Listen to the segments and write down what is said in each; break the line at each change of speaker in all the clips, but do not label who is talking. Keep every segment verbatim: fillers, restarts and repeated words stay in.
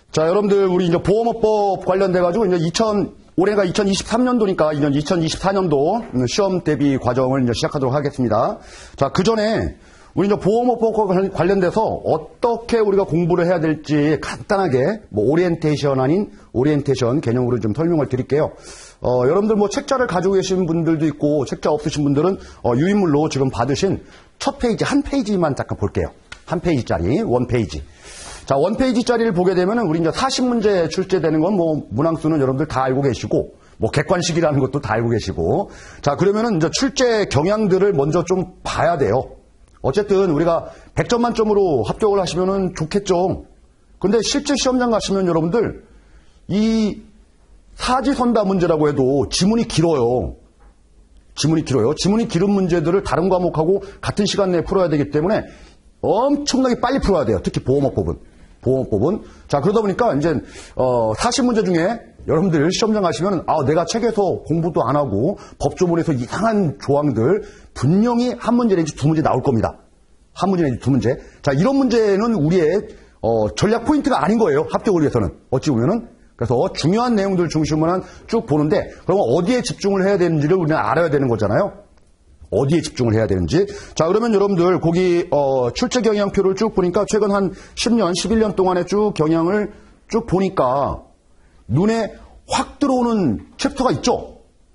자, 여러분들, 우리 이제 보험업법 관련돼가지고, 이제 이천, 올해가 이천이십삼 년도니까, 이제 이천이십사 년도 시험 대비 과정을 이제 시작하도록 하겠습니다. 자, 그 전에, 우리 이제 보험업법 관련돼서 어떻게 우리가 공부를 해야 될지 간단하게, 뭐, 오리엔테이션 아닌 오리엔테이션 개념으로 좀 설명을 드릴게요. 어, 여러분들 뭐 책자를 가지고 계신 분들도 있고, 책자 없으신 분들은, 어, 유인물로 지금 받으신 첫 페이지, 한 페이지만 잠깐 볼게요. 한 페이지짜리, 원 페이지. 자, 원 페이지짜리를 보게 되면은 우리 이제 사십 문제 출제되는 건 뭐 문항수는 여러분들 다 알고 계시고, 뭐 객관식이라는 것도 다 알고 계시고, 자, 그러면은 이제 출제 경향들을 먼저 좀 봐야 돼요. 어쨌든 우리가 백 점 만점으로 합격을 하시면은 좋겠죠. 근데 실제 시험장 가시면 여러분들 이 사지선다 문제라고 해도 지문이 길어요. 지문이 길어요. 지문이 길은 문제들을 다른 과목하고 같은 시간 내에 풀어야 되기 때문에 엄청나게 빨리 풀어야 돼요. 특히 보험업법은. 보험법은. 자, 그러다 보니까 이제, 어, 사십 문제 중에 여러분들 시험장 가시면, 아, 내가 책에서 공부도 안 하고 법조문에서 이상한 조항들 분명히 한 문제 내지 두 문제 나올 겁니다. 한 문제 내지 두 문제. 자, 이런 문제는 우리의, 어, 전략 포인트가 아닌 거예요. 합격을 위해서는. 어찌 보면은. 그래서 중요한 내용들 중심으로 쭉 보는데, 그러면 어디에 집중을 해야 되는지를 우리는 알아야 되는 거잖아요. 어디에 집중을 해야 되는지. 자, 그러면 여러분들 거기 어, 출제 경향표를 쭉 보니까 최근 한 십 년, 십일 년 동안에 쭉 경향을 쭉 보니까 눈에 확 들어오는 챕터가 있죠.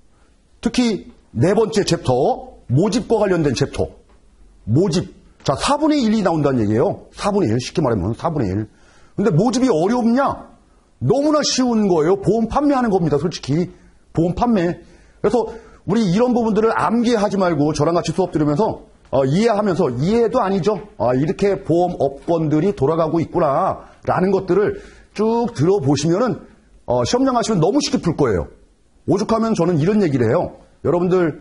특히 네 번째 챕터, 모집과 관련된 챕터. 모집. 자, 사분의 일이 나온다는 얘기예요. 사분의 일. 쉽게 말하면 사분의 일. 근데 모집이 어렵냐? 너무나 쉬운 거예요. 보험 판매하는 겁니다. 솔직히. 보험 판매. 그래서 우리 이런 부분들을 암기하지 말고 저랑 같이 수업 들으면서 어, 이해하면서 이해도 아니죠. 아, 이렇게 보험업권들이 돌아가고 있구나라는 것들을 쭉 들어보시면은 어, 시험장 가시면 너무 쉽게 풀 거예요. 오죽하면 저는 이런 얘기를 해요. 여러분들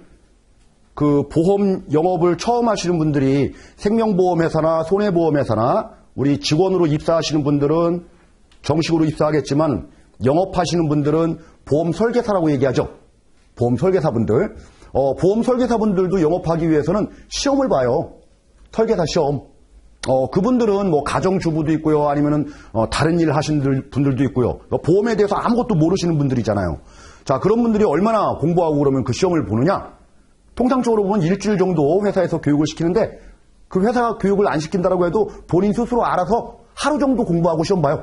그 보험 영업을 처음 하시는 분들이 생명보험회사나 손해보험회사나 우리 직원으로 입사하시는 분들은 정식으로 입사하겠지만 영업하시는 분들은 보험 설계사라고 얘기하죠. 보험 설계사분들, 어, 보험 설계사분들도 영업하기 위해서는 시험을 봐요. 설계사 시험. 어, 그분들은 뭐 가정주부도 있고요. 아니면은, 어, 다른 일 하시는 분들도 있고요. 보험에 대해서 아무것도 모르시는 분들이잖아요. 자, 그런 분들이 얼마나 공부하고 그러면 그 시험을 보느냐? 통상적으로 보면 일주일 정도 회사에서 교육을 시키는데 그 회사 교육을 안 시킨다라고 해도 본인 스스로 알아서 하루 정도 공부하고 시험 봐요.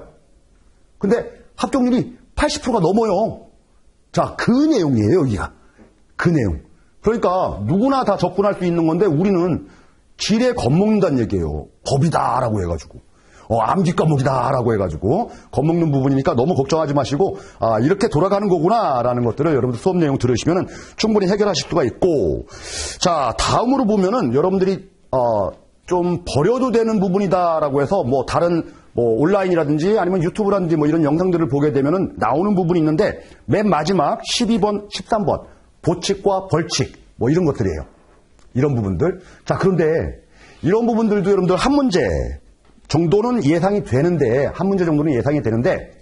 근데 합격률이 팔십 퍼센트가 넘어요. 자, 그 내용이에요, 여기가. 그 내용. 그러니까 누구나 다 접근할 수 있는 건데 우리는 지레 겁먹는다는 얘기예요. 법이다라고 해가지고. 어, 암기 과목이다라고 해가지고 겁먹는 부분이니까 너무 걱정하지 마시고 아, 이렇게 돌아가는 거구나라는 것들을 여러분들 수업 내용 들으시면은 충분히 해결하실 수가 있고 자, 다음으로 보면은 여러분들이 어, 좀 버려도 되는 부분이다라고 해서 뭐 다른 뭐 온라인이라든지 아니면 유튜브라든지 뭐 이런 영상들을 보게 되면은 나오는 부분이 있는데 맨 마지막 십이 번, 십삼 번 보칙과 벌칙 뭐 이런 것들이에요. 이런 부분들. 자, 그런데 이런 부분들도 여러분들 한 문제 정도는 예상이 되는데 한 문제 정도는 예상이 되는데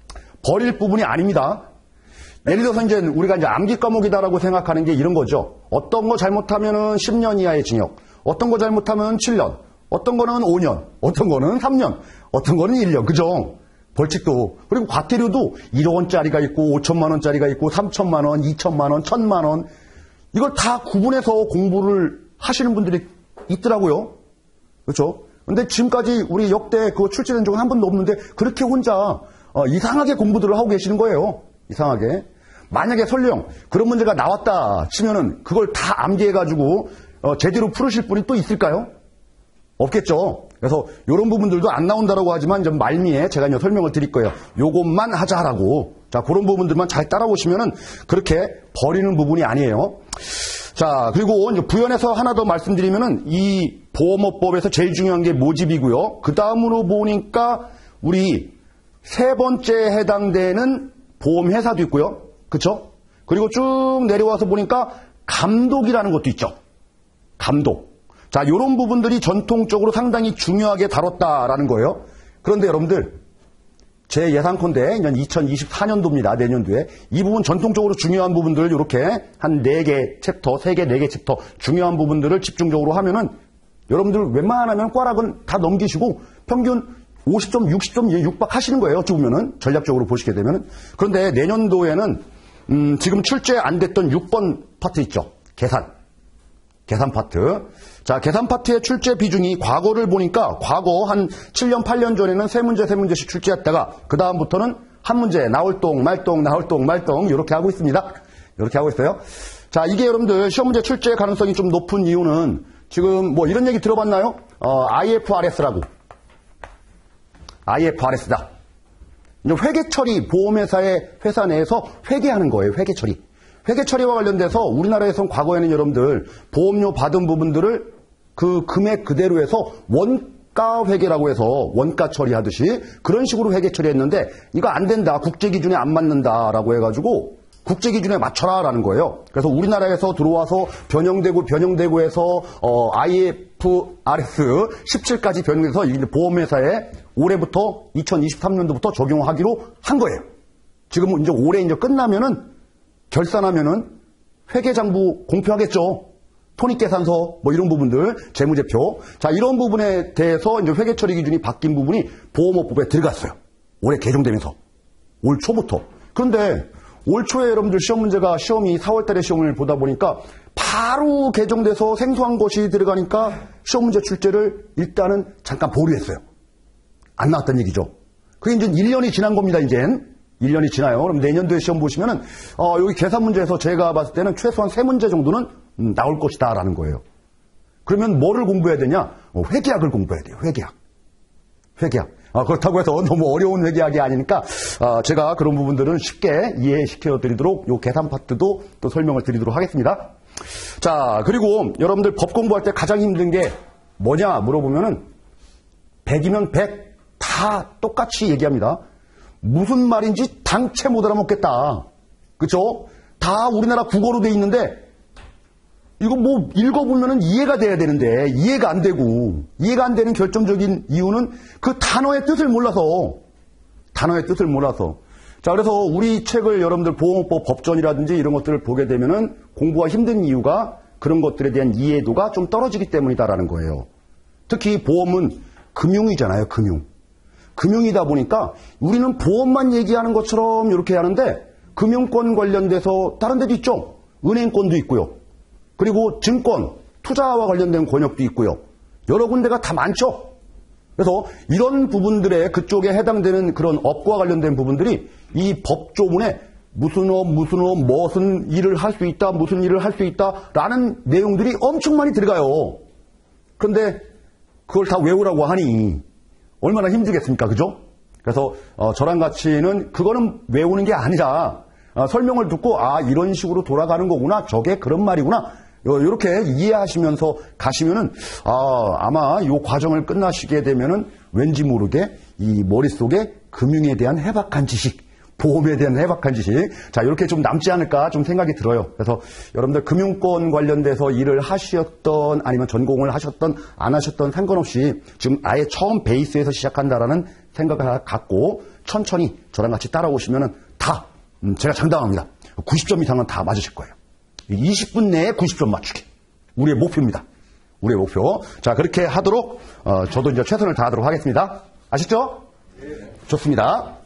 버릴 부분이 아닙니다. 예를 들어서 이제 우리가 이제 암기 과목이다라고 생각하는 게 이런 거죠. 어떤 거 잘못하면은 십 년 이하의 징역, 어떤 거 잘못하면 칠 년, 어떤 거는 오 년, 어떤 거는 삼 년, 어떤 거는 일 년, 그죠? 벌칙도. 그리고 과태료도 일억 원짜리가 있고, 오천만 원짜리가 있고, 삼천만 원, 이천만 원, 천만 원. 이걸 다 구분해서 공부를 하시는 분들이 있더라고요. 그렇죠? 근데 지금까지 우리 역대 그거 출제된 적은 한 번도 없는데, 그렇게 혼자, 어, 이상하게 공부들을 하고 계시는 거예요. 이상하게. 만약에 설령 그런 문제가 나왔다 치면은 그걸 다 암기해가지고, 어, 제대로 풀으실 분이 또 있을까요? 없겠죠. 그래서 이런 부분들도 안 나온다라고 하지만 좀 말미에 제가 이제 설명을 드릴 거예요. 요것만 하자라고. 자, 그런 부분들만 잘 따라오시면은 그렇게 버리는 부분이 아니에요. 자, 그리고 이제 부연해서 하나 더 말씀드리면은 이 보험업법에서 제일 중요한 게 모집이고요. 그 다음으로 보니까 우리 세 번째 해당되는 보험회사도 있고요. 그쵸? 그리고 쭉 내려와서 보니까 감독이라는 것도 있죠. 감독. 자, 이런 부분들이 전통적으로 상당히 중요하게 다뤘다라는 거예요. 그런데 여러분들, 제 예상컨대 이천이십사 년도입니다. 내년도에. 이 부분 전통적으로 중요한 부분들을 이렇게 한 네 개 챕터, 세 개, 네 개 챕터 중요한 부분들을 집중적으로 하면은 여러분들 웬만하면 꽈락은 다 넘기시고 평균 오십 점, 육십 점 육박하시는 거예요. 어찌 보면은 전략적으로 보시게 되면은. 그런데 내년도에는 음, 지금 출제 안 됐던 육 번 파트 있죠. 계산. 계산 파트. 자, 계산 파트의 출제 비중이 과거를 보니까 과거 한 칠 년, 팔 년 전에는 세 문제, 세 문제씩 출제했다가 그 다음부터는 한 문제, 나올 똥, 말똥, 나올 똥, 말똥 이렇게 하고 있습니다. 이렇게 하고 있어요. 자, 이게 여러분들 시험 문제 출제 가능성이 좀 높은 이유는 지금 뭐 이런 얘기 들어봤나요? 어, 아이에프알에스라고. 아이에프알에스다. 회계 처리, 보험회사의 회사 내에서 회계하는 거예요. 회계 처리. 회계 처리와 관련돼서 우리나라에선 과거에는 여러분들 보험료 받은 부분들을 그 금액 그대로 해서 원가 회계라고 해서 원가 처리하듯이 그런 식으로 회계 처리했는데 이거 안 된다. 국제 기준에 안 맞는다라고 해가지고 국제 기준에 맞춰라라는 거예요. 그래서 우리나라에서 들어와서 변형되고 변형되고 해서 어, 아이에프알에스 십칠까지 변형돼서 보험회사에 올해부터 이천이십삼 년도부터 적용하기로 한 거예요. 지금 이제 올해 이제 끝나면은 결산하면은 회계장부 공표하겠죠. 토익계산서 뭐 이런 부분들, 재무제표. 자, 이런 부분에 대해서 이제 회계 처리 기준이 바뀐 부분이 보험업법에 들어갔어요. 올해 개정되면서 올 초부터. 그런데 올 초에 여러분들 시험 문제가 시험이 사월 달에 시험을 보다 보니까 바로 개정돼서 생소한 것이 들어가니까 시험 문제 출제를 일단은 잠깐 보류했어요. 안 나왔다는 얘기죠. 그게 이제 일 년이 지난 겁니다, 이젠. 일 년이 지나요. 그럼 내년도에 시험 보시면은, 어, 여기 계산 문제에서 제가 봤을 때는 최소한 세 문제 정도는 음, 나올 것이다, 라는 거예요. 그러면 뭐를 공부해야 되냐? 어, 회계학을 공부해야 돼요, 회계학. 회계학. 아, 그렇다고 해서 너무 어려운 회계학이 아니니까, 아, 제가 그런 부분들은 쉽게 이해시켜 드리도록 요 계산 파트도 또 설명을 드리도록 하겠습니다. 자, 그리고 여러분들 법 공부할 때 가장 힘든 게 뭐냐 물어보면은 백이면 백 다 똑같이 얘기합니다. 무슨 말인지 당체 못 알아먹겠다. 그쵸? 다 우리나라 국어로 돼 있는데 이거 뭐 읽어보면은 이해가 돼야 되는데 이해가 안 되고 이해가 안 되는 결정적인 이유는 그 단어의 뜻을 몰라서 단어의 뜻을 몰라서 자 그래서 우리 책을 여러분들 보험법 법전이라든지 이런 것들을 보게 되면은 공부가 힘든 이유가 그런 것들에 대한 이해도가 좀 떨어지기 때문이다라는 거예요. 특히 보험은 금융이잖아요. 금융. 금융이다 보니까 우리는 보험만 얘기하는 것처럼 이렇게 하는데 금융권 관련돼서 다른 데도 있죠. 은행권도 있고요. 그리고 증권, 투자와 관련된 권역도 있고요. 여러 군데가 다 많죠. 그래서 이런 부분들에 그쪽에 해당되는 그런 업과 관련된 부분들이 이 법조문에 무슨 업, 무슨 업, 무슨 일을 할 수 있다, 무슨 일을 할 수 있다라는 내용들이 엄청 많이 들어가요. 그런데 그걸 다 외우라고 하니 얼마나 힘들겠습니까? 그죠? 그래서 어, 저랑 같이는 그거는 외우는 게 아니라 어, 설명을 듣고 아 이런 식으로 돌아가는 거구나. 저게 그런 말이구나. 이렇게 이해하시면서 가시면은 아, 아마 이 과정을 끝나시게 되면은 왠지 모르게 이 머릿속에 금융에 대한 해박한 지식, 보험에 대한 해박한 지식, 자 이렇게 좀 남지 않을까 좀 생각이 들어요. 그래서 여러분들 금융권 관련돼서 일을 하셨던 아니면 전공을 하셨던 안 하셨던 상관없이 지금 아예 처음 베이스에서 시작한다라는 생각을 갖고 천천히 저랑 같이 따라오시면은 다 음, 제가 장담합니다. 구십 점 이상은 다 맞으실 거예요. 이십 분 내에 구십 점 맞추기. 우리의 목표입니다. 우리의 목표. 자, 그렇게 하도록, 어, 저도 이제 최선을 다하도록 하겠습니다. 아시죠? 네. 좋습니다.